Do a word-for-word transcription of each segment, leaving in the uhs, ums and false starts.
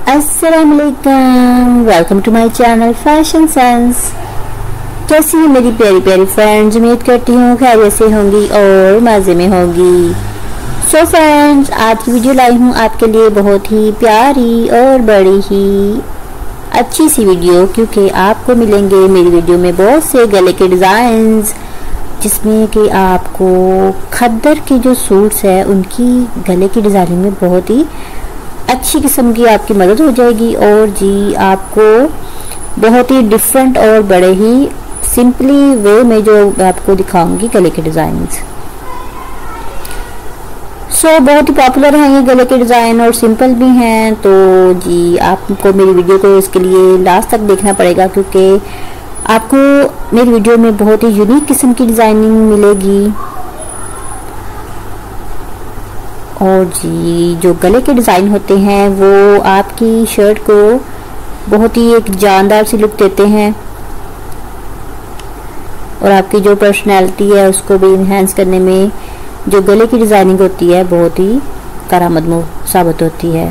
अस्सलामुअलैकुम, welcome to my channel fashion sense. कैसी है मेरी प्यारी प्यारी फ्रेंड्स? उम्मीद करती हूँ खैरियत से होंगी और मज़े में होंगी। सो फ्रेंड्स, आज की वीडियो लाई हूँ आपके लिए बहुत ही प्यारी और बड़ी ही अच्छी सी वीडियो, क्योंकि आपको मिलेंगे मेरी वीडियो में बहुत से गले के डिज़ाइंस, जिसमें कि आपको खद्दर के जो सूट्स है उनकी गले की डिज़ाइनिंग में बहुत ही अच्छी किस्म की आपकी मदद हो जाएगी। और जी आपको बहुत ही डिफरेंट और बड़े ही सिंपली वे में जो आपको दिखाऊंगी गले के डिज़ाइंस। सो so, बहुत ही पॉपुलर हैं ये गले के डिज़ाइन और सिंपल भी हैं। तो जी आपको मेरी वीडियो को इसके लिए लास्ट तक देखना पड़ेगा, क्योंकि आपको मेरी वीडियो में बहुत ही यूनिक किस्म की डिज़ाइनिंग मिलेगी। और जी जो गले के डिज़ाइन होते हैं वो आपकी शर्ट को बहुत ही एक जानदार सी लुक देते हैं और आपकी जो पर्सनैलिटी है उसको भी इन्हेंस करने में जो गले की डिज़ाइनिंग होती है बहुत ही कारआमद साबित होती है,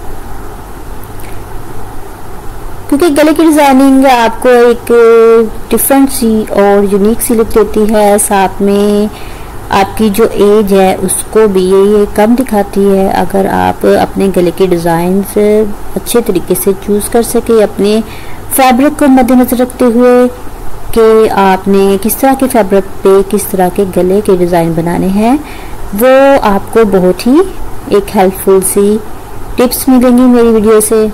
क्योंकि गले की डिज़ाइनिंग आपको एक डिफरेंट सी और यूनिक सी लुक देती है। साथ में आपकी जो एज है उसको भी ये कम दिखाती है, अगर आप अपने गले के डिज़ाइन से अच्छे तरीके से चूज़ कर सके, अपने फैब्रिक को मद्देनजर रखते हुए कि आपने किस तरह के फैब्रिक पे किस तरह के गले के डिज़ाइन बनाने हैं, वो आपको बहुत ही एक हेल्पफुल सी टिप्स मिलेंगी मेरी वीडियो से।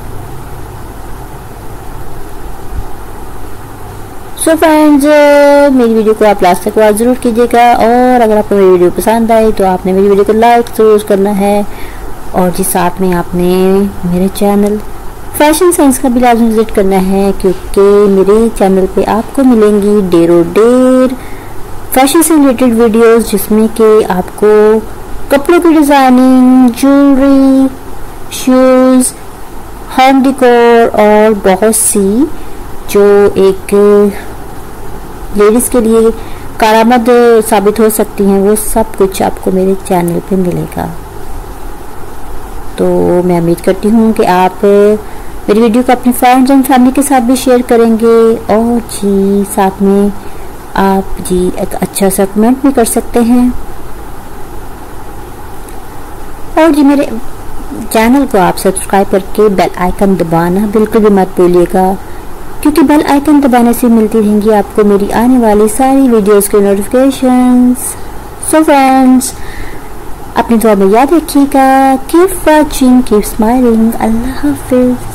सो so फ्रेंड्स, मेरी वीडियो को आप लास्ट तक वॉच ज़रूर कीजिएगा, और अगर आपको मेरी वीडियो पसंद आए तो आपने मेरी वीडियो को लाइक ज़रूर करना है, और जिस साथ में आपने मेरे चैनल फैशन सेंस का भी लाजमी विजिट करना है, क्योंकि मेरे चैनल पे आपको मिलेंगी डेरों डेर फैशन से रिलेटेड वीडियोस, जिसमें कि आपको कपड़ों की designing, jewellery, shoes, home decor और बहुत सी जो एक लेडीज़ के लिए कारआमद साबित हो सकती हैं, वो सब कुछ आपको मेरे चैनल पे मिलेगा। तो मैं उम्मीद करती हूँ कि आप मेरी वीडियो को अपने फ्रेंड्स एंड फैमिली के साथ भी शेयर करेंगे, और जी साथ में आप जी एक अच्छा सा कमेंट भी कर सकते हैं। और जी मेरे चैनल को आप सब्सक्राइब करके बेल आइकन दबाना बिल्कुल भी मत भूलिएगा, क्योंकि बेल आइकन दबाने से मिलती रहेंगी आपको मेरी आने वाली सारी वीडियोस के नोटिफिकेशंस। सो फ्रेंड्स, अपनी दुआ में याद रखिएगा। Keep watching, keep smiling. अल्लाह हाफिज।